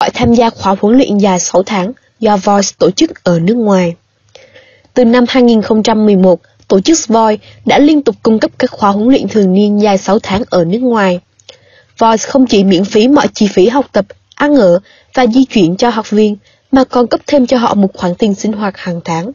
gọi tham gia khóa huấn luyện dài 6 tháng do Voice tổ chức ở nước ngoài. Từ năm 2011, tổ chức Voice đã liên tục cung cấp các khóa huấn luyện thường niên dài 6 tháng ở nước ngoài. Voice không chỉ miễn phí mọi chi phí học tập, ăn ở và di chuyển cho học viên, mà còn cấp thêm cho họ một khoản tiền sinh hoạt hàng tháng.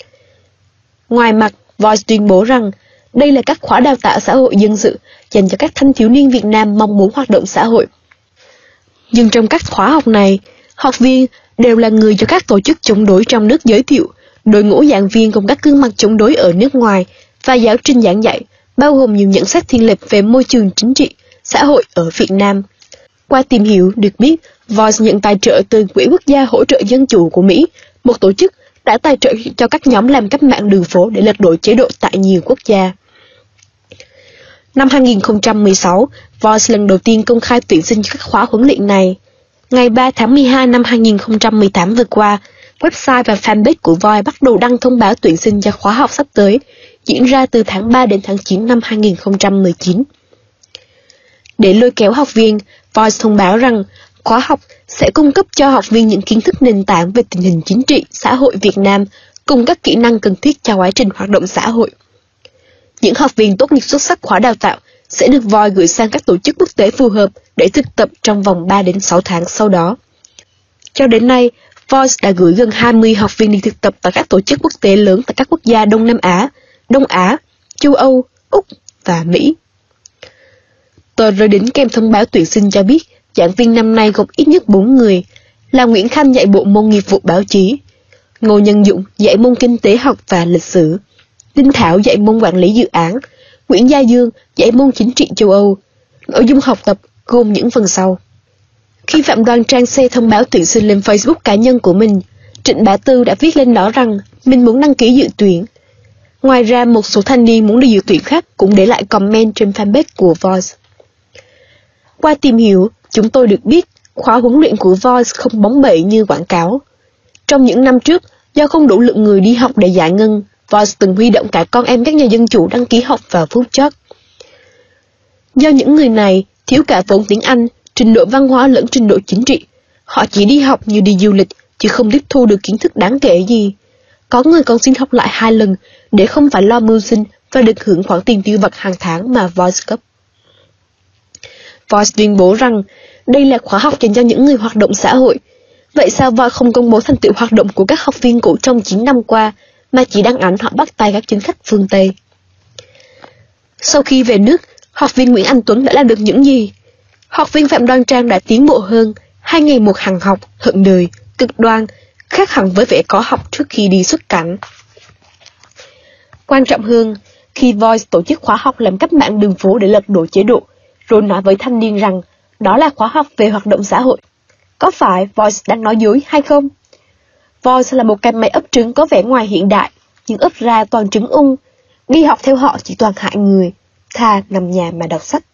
Ngoài mặt, Voice tuyên bố rằng đây là các khóa đào tạo xã hội dân sự dành cho các thanh thiếu niên Việt Nam mong muốn hoạt động xã hội. Nhưng trong các khóa học này, học viên đều là người do các tổ chức chống đối trong nước giới thiệu, đội ngũ giảng viên cùng các gương mặt chống đối ở nước ngoài và giáo trình giảng dạy, bao gồm nhiều nhận xét thiên lệch về môi trường chính trị, xã hội ở Việt Nam. Qua tìm hiểu, được biết, Voice nhận tài trợ từ Quỹ Quốc gia Hỗ trợ Dân chủ của Mỹ, một tổ chức đã tài trợ cho các nhóm làm cách mạng đường phố để lật đổ chế độ tại nhiều quốc gia. Năm 2016, Voice lần đầu tiên công khai tuyển sinh cho các khóa huấn luyện này. Ngày 3 tháng 12 năm 2018 vừa qua, website và fanpage của Voice bắt đầu đăng thông báo tuyển sinh cho khóa học sắp tới, diễn ra từ tháng 3 đến tháng 9 năm 2019. Để lôi kéo học viên, Voice thông báo rằng khóa học sẽ cung cấp cho học viên những kiến thức nền tảng về tình hình chính trị, xã hội Việt Nam, cùng các kỹ năng cần thiết cho quá trình hoạt động xã hội. Những học viên tốt nghiệp xuất sắc khóa đào tạo sẽ được Voice gửi sang các tổ chức quốc tế phù hợp để thực tập trong vòng 3 đến 6 tháng sau đó. Cho đến nay, Voice đã gửi gần 20 học viên đi thực tập tại các tổ chức quốc tế lớn tại các quốc gia Đông Nam Á, Đông Á, châu Âu, Úc và Mỹ. Tờ rơi đính kèm thông báo tuyển sinh cho biết giảng viên năm nay gồm ít nhất 4 người, là Nguyễn Khanh dạy bộ môn nghiệp vụ báo chí, Ngô Nhân Dụng dạy môn kinh tế học và lịch sử, Đinh Thảo dạy môn quản lý dự án, Nguyễn Gia Dương dạy môn chính trị châu Âu. Nội dung học tập gồm những phần sau. Khi Phạm Đoan Trang share thông báo tuyển sinh lên Facebook cá nhân của mình, Trịnh Bá Tư đã viết lên đó rằng mình muốn đăng ký dự tuyển. Ngoài ra, một số thanh niên muốn đi dự tuyển khác cũng để lại comment trên fanpage của Voice. Qua tìm hiểu, chúng tôi được biết khóa huấn luyện của Voice không bóng bẩy như quảng cáo. Trong những năm trước, do không đủ lượng người đi học để giải ngân, Voice từng huy động cả con em các nhà dân chủ đăng ký học vào phút chót. Do những người này thiếu cả vốn tiếng Anh, trình độ văn hóa lẫn trình độ chính trị, họ chỉ đi học như đi du lịch, chứ không tiếp thu được kiến thức đáng kể gì. Có người còn xin học lại 2 lần để không phải lo mưu sinh và được hưởng khoản tiền tiêu vặt hàng tháng mà Voice cấp. Voice tuyên bố rằng đây là khóa học dành cho những người hoạt động xã hội. Vậy sao Voice không công bố thành tựu hoạt động của các học viên cũ trong 9 năm qua, mà chỉ đăng ảnh họ bắt tay các chính khách phương Tây? Sau khi về nước, học viên Nguyễn Anh Tuấn đã làm được những gì? Học viên Phạm Đoan Trang đã tiến bộ hơn, 2 ngày một hằng học, hận đời, cực đoan, khác hẳn với vẻ có học trước khi đi xuất cảnh. Quan trọng hơn, khi Voice tổ chức khóa học làm cách mạng đường phố để lật đổ chế độ, rồi nói với thanh niên rằng đó là khóa học về hoạt động xã hội, có phải Voice đang nói dối hay không? Voice là một cái máy ấp trứng có vẻ ngoài hiện đại, nhưng ấp ra toàn trứng ung. Đi học theo họ chỉ toàn hại người, thà nằm nhà mà đọc sách.